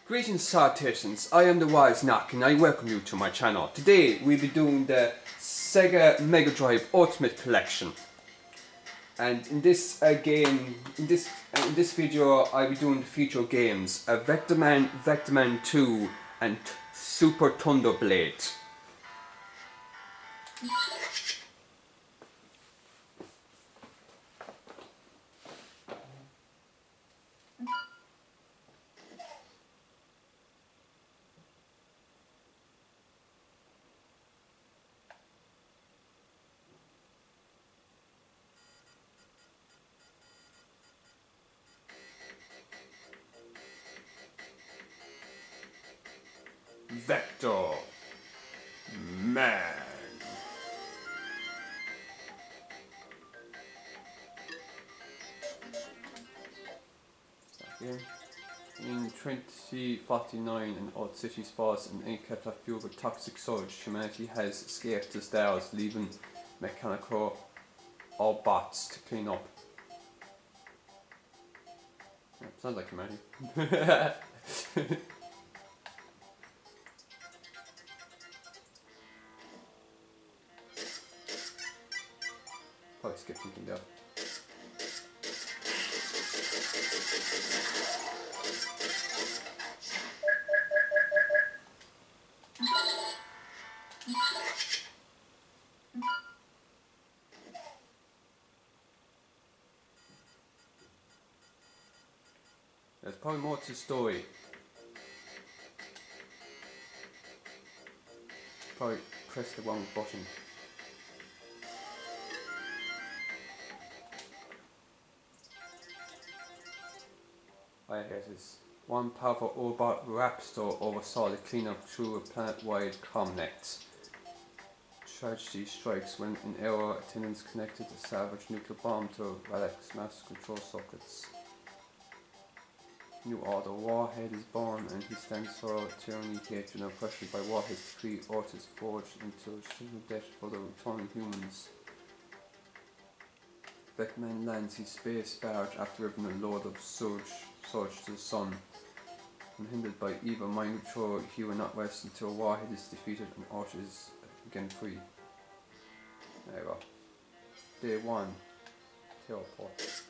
Greetings salutations, I am the Wise Knock and I welcome you to my channel. Today we'll be doing the Sega Mega Drive Ultimate Collection. And in this video I'll be doing the feature games Vectorman, Vectorman 2 and Super Thunder Blade. Vector Man. Here. In 2049, an odd city falls and inkept a fuel with toxic sludge. Humanity has escaped the stars, leaving mechanical Autobots to clean up. Yeah, sounds like humanity. Probably skip something there. There's probably more to the story. Probably press the wrong button. Oh yeah, here it is. One powerful Autobot Raptor oversaw the cleanup through a planet-wide comnet. Tragedy strikes when an error attendants connected a salvaged nuclear bomb to Valak's master control sockets. New Order Warhead is born and he stands for tyranny, hatred and oppression. By Warhead's decree, Earth is forged into a single death for the returning humans. Vectorman lands his space barge after ripping a load of surge to the sun. Unhindered by evil mind control, he will not rest until Warhead is defeated and Earth is again free. There you go. Day 1. Teleport.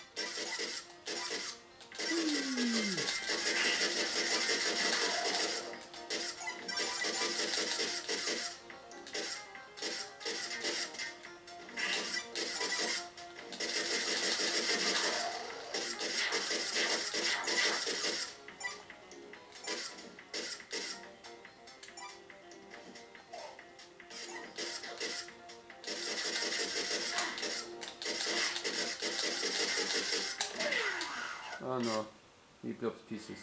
Oh no, he blew up to pieces.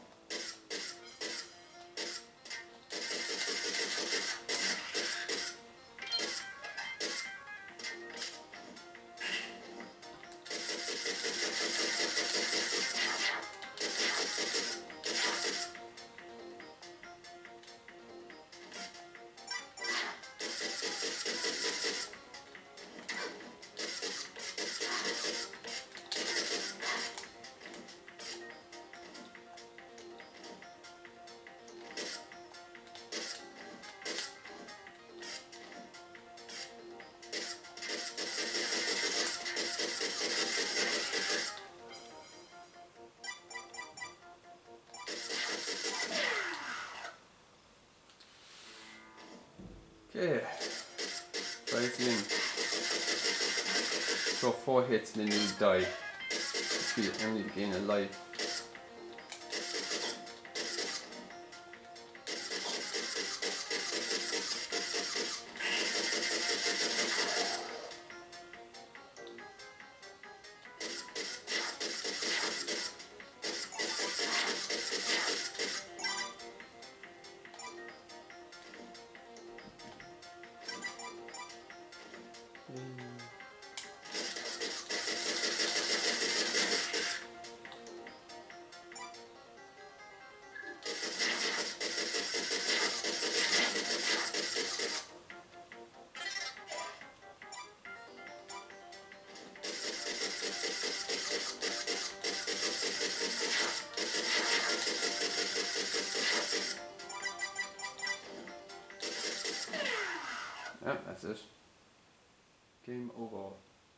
Okay, right in. So 4 hits and then you die. You only gain a life. it. Game over.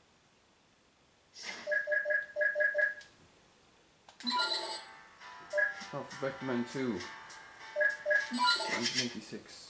Oh, for Vectorman 2. 1996.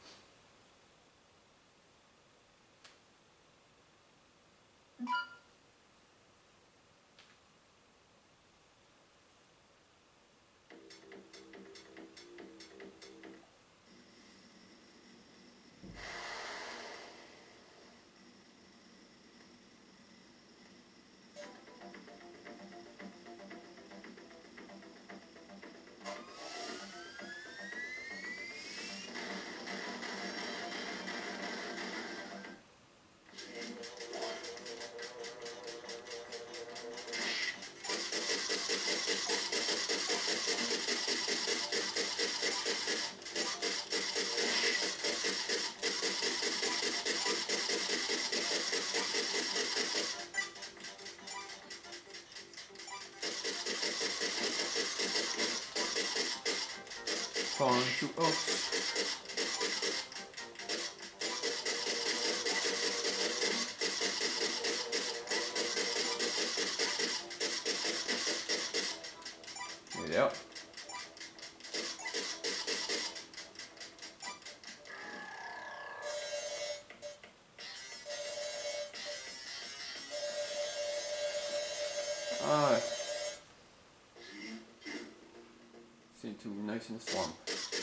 Falling to oaks. There you go. Ah, seem too nice in the swamp.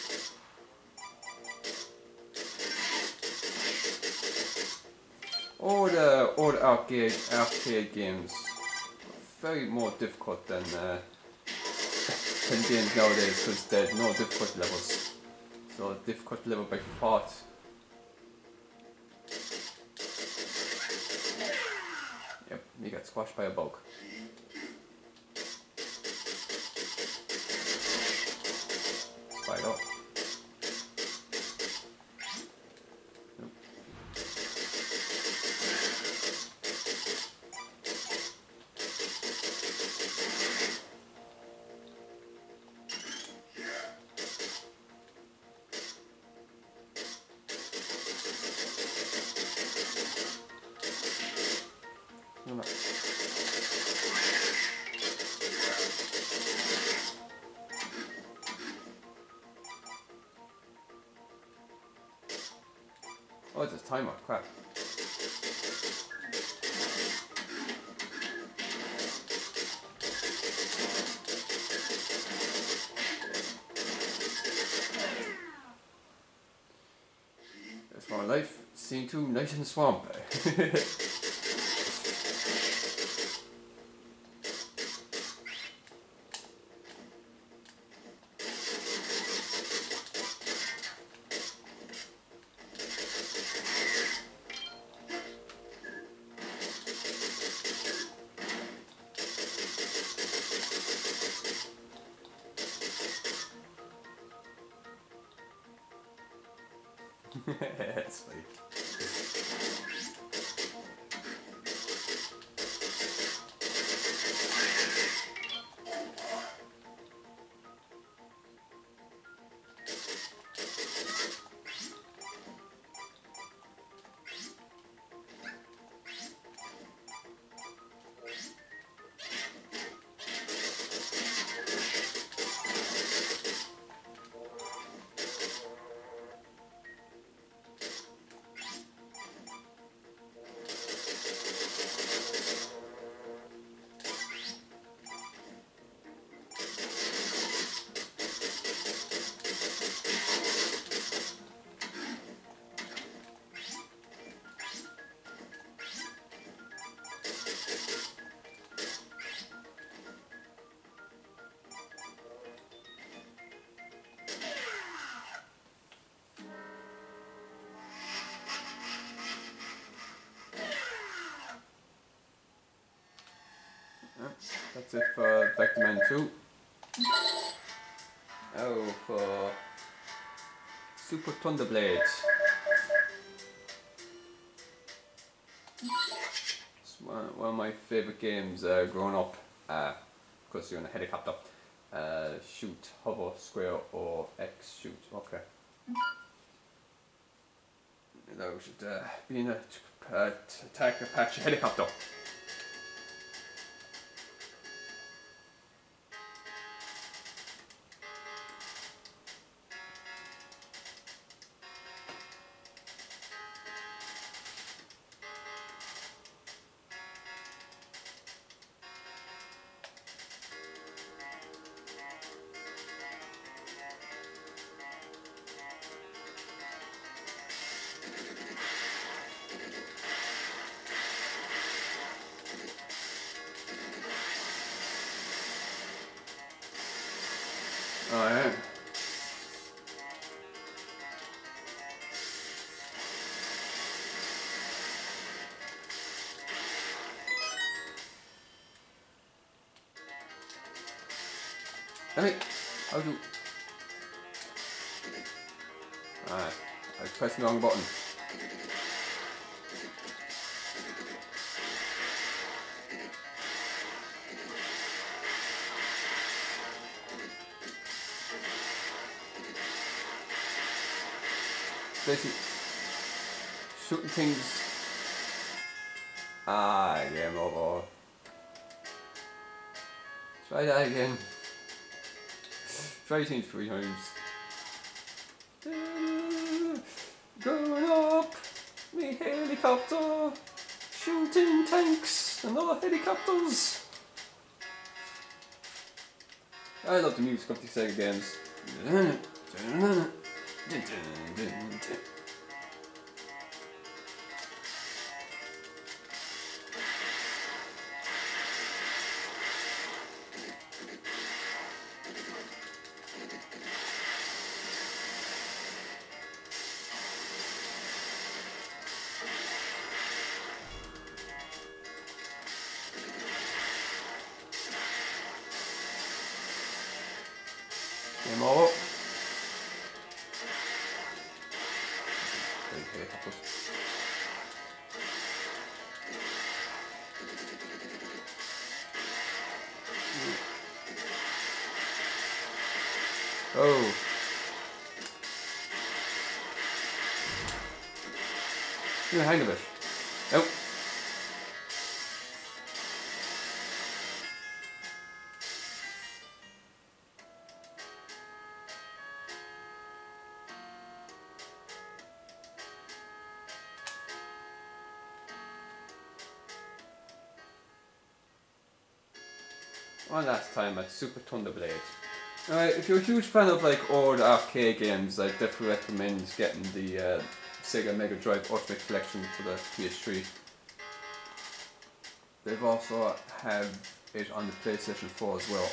All the arcade games very more difficult than games nowadays because there's no difficulty levels. So difficulty level by default. Yep, you got squashed by a bug. Spider. No. Oh, it's a timer, crap. That's my life. Scene 2, Night in the Swamp. That's funny. That's it for Vectorman 2. Oh, for Super Thunder Blade. It's one of my favourite games growing up. Because you're in a helicopter. Shoot, hover, square, or X shoot. Okay. Now we should be in attack Apache helicopter. Oh yeah. Damn it! How do? Ah, I pressed the wrong button. Basically, shooting things. Ah, game over. Try that again. Try things 3 times. Going up, me helicopter, shooting tanks and other helicopters. I love the music of these Sega games. Game over. Oh. Get the hang of it. Nope. One last time at Super Thunderblade. If you're a huge fan of like old arcade games, I definitely recommend getting the Sega Mega Drive Ultimate Collection for the PS3. They've also have it on the PlayStation 4 as well.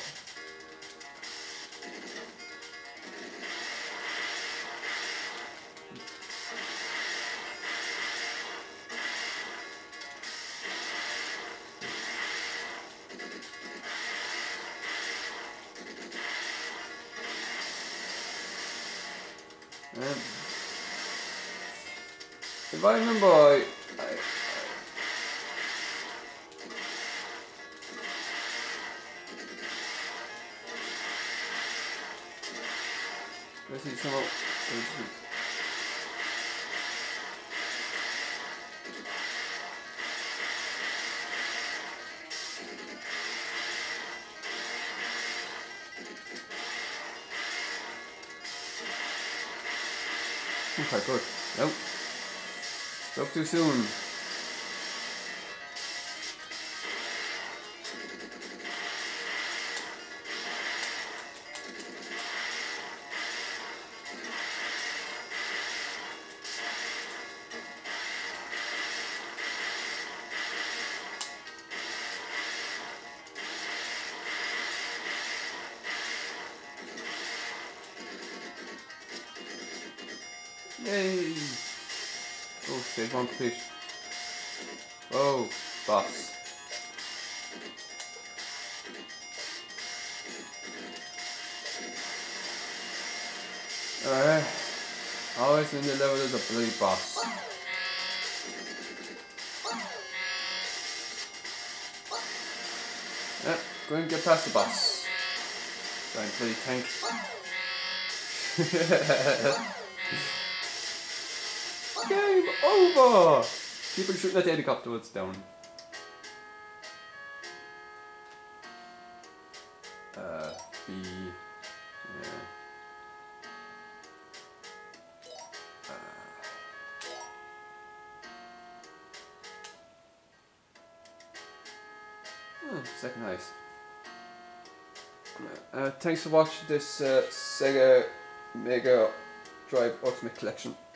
If I remember, let's see some. Quite good. Nope. Spoke too soon. Yay! Oh, save one complete. Oh, boss. Alright. Always in the level is a bloody boss. Yep, go and get past the boss. Giant bloody tank. Game over! People shooting at the helicopter, it's down. B. Yeah. Second highest. Thanks for watching this Sega Mega Drive Ultimate Collection.